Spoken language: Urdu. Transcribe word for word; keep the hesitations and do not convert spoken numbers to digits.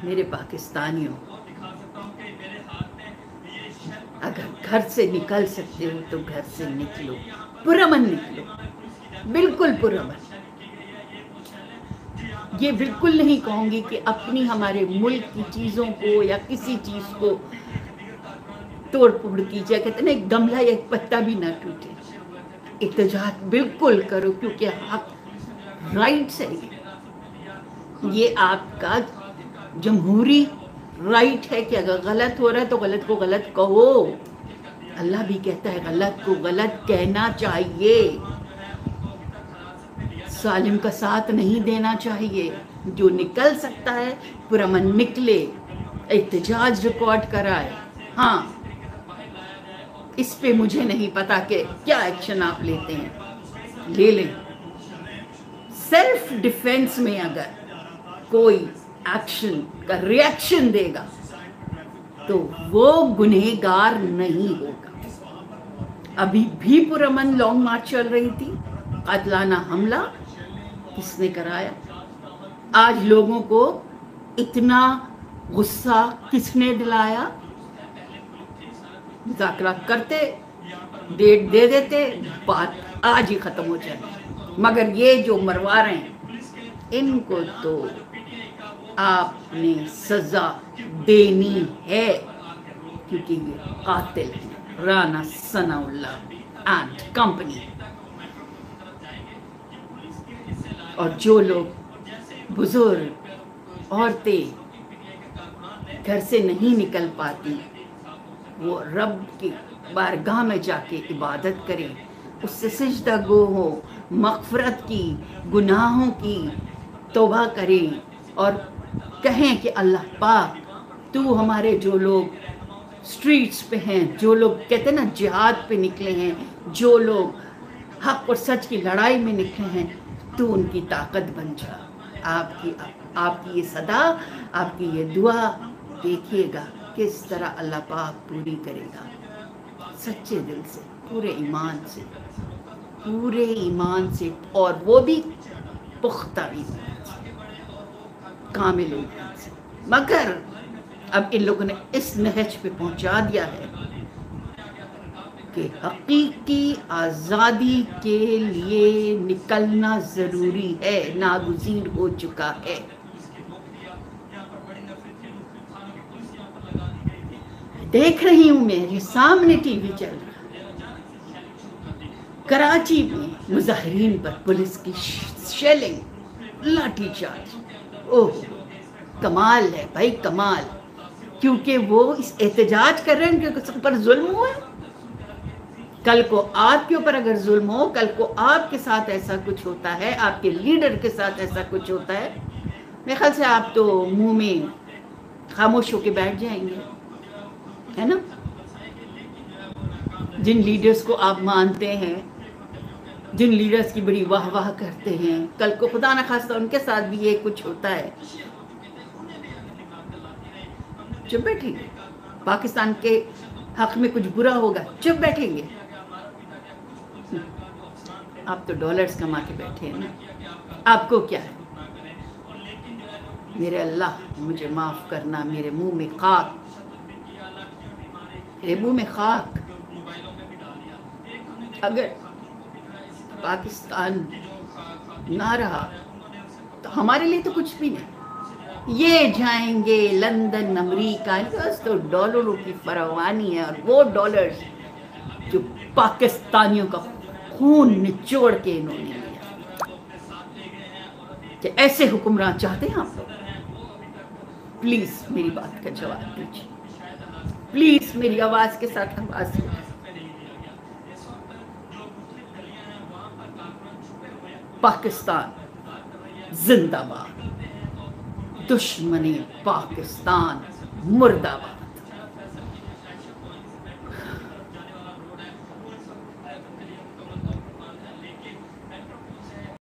میرے پاکستانیوں، اگر گھر سے نکل سکتے ہو تو گھر سے نکلو، پرامن نکلو، بالکل پرامن۔ یہ بالکل نہیں کہوں گی کہ اپنی ہمارے ملک کی چیزوں کو یا کسی چیز کو توڑ پھوڑ کیجیے، کہتے ہیں ایک گملہ یا ایک پتا بھی نہ ٹوٹے۔ احتجاج بالکل کرو، کیونکہ حق رائٹس ہے، یہ آپ کا جمہوری رائٹ ہے کہ اگر غلط ہو رہا ہے تو غلط کو غلط کہو۔ اللہ بھی کہتا ہے غلط کو غلط کہنا چاہیے، ظالم کا ساتھ نہیں دینا چاہیے۔ جو نکل سکتا ہے پرامن نکلے، احتجاج ریکارڈ کرائے۔ ہاں، اس پہ مجھے نہیں پتا کہ کیا ایکشن آپ لیتے ہیں، لے لیں۔ سیلف ڈیفینس میں اگر کوئی ایکشن کا ریئیکشن دے گا تو وہ گنہگار نہیں ہوگا۔ ابھی بھی پرامن لانگ مارچ چل رہی تھی، قاتلانہ حملہ کس نے کرایا؟ آج لوگوں کو اتنا غصہ کس نے دلایا؟ مذاکرات کرتے، ڈیٹ دے دیتے، بات آج ہی ختم ہو جائے۔ مگر یہ جو مروا رہے ہیں ان کو تو آپ نے سزا دینی ہے، کیونکہ یہ قاتل ہیں، Rana Sanaullah and company. اور جو لوگ بزرگ عورتیں گھر سے نہیں نکل پاتی، وہ رب کی بارگاہ میں جا کے عبادت کریں، اس سے سجدہ گو ہو، مغفرت کی، گناہوں کی توبہ کریں اور کہیں کہ اللہ پاک تو ہمارے جو لوگ سٹریٹس پہ ہیں، جو لوگ کہتے ہیں نا جہاد پہ نکلے ہیں، جو لوگ حق اور سچ کی لڑائی میں نکلے ہیں، تو ان کی طاقت بن جا۔ آپ کی آپ کی یہ صدا، آپ کی یہ دعا دیکھیے گا کس طرح اللہ پاک پوری کرے گا، سچے دل سے، پورے ایمان سے، پورے ایمان سے، اور وہ بھی پختہ ایمان سے، کامل ایمان سے۔ مگر اب ان لوگوں نے اس نہج پہ پہنچا دیا ہے کہ حقیقی آزادی کے لیے نکلنا ضروری ہے، ناگزیر ہو چکا ہے۔ دیکھ رہی ہوں میرے سامنے ٹی وی چل رہا، کراچی میں مظاہرین پر پولیس کی شیلنگ، لاٹھی چارج۔ اوہ کمال ہے بھائی، کمال، کیونکہ وہ اس احتجاج کر رہے ہیں کیونکہ اس پر ظلم ہوا ہے۔ کل کو آپ کے اوپر اگر ظلم ہو، کل کو آپ کے ساتھ ایسا کچھ ہوتا ہے، آپ کے لیڈر کے ساتھ ایسا کچھ ہوتا ہے، میرے خیال سے آپ تو منہ میں خاموش ہو کے بیٹھ جائیں گے، ہے نا؟ جن لیڈرز کو آپ مانتے ہیں، جن لیڈرز کی بڑی واہ واہ کرتے ہیں، کل کو خدا نخواستہ ان کے ساتھ بھی یہ کچھ ہوتا ہے، چپ بیٹھیں گے؟ پاکستان کے حق میں کچھ برا ہوگا، چپ بیٹھیں گے؟ آپ تو ڈالرز کما کے بیٹھے ہیں نا، آپ کو کیا ہے؟ میرے اللہ مجھے معاف کرنا، میرے منہ میں خاک، میرے منہ میں خاک۔ اگر پاکستان نہ رہا تو ہمارے لیے تو کچھ بھی نہیں، یہ جائیں گے لندن، امریکہ، بس تو ڈالروں کی فراوانی ہے، اور وہ ڈالرز جو پاکستانیوں کا خون نچوڑ کے انہوں نے لیا۔ کہ ایسے حکمران چاہتے ہیں آپ لوگ؟ پلیز میری بات کا جواب دیجیے، پلیز میری آواز کے ساتھ آواز دیجیے۔ پاکستان زندہ باد، دشمن پاکستان مردہ باد۔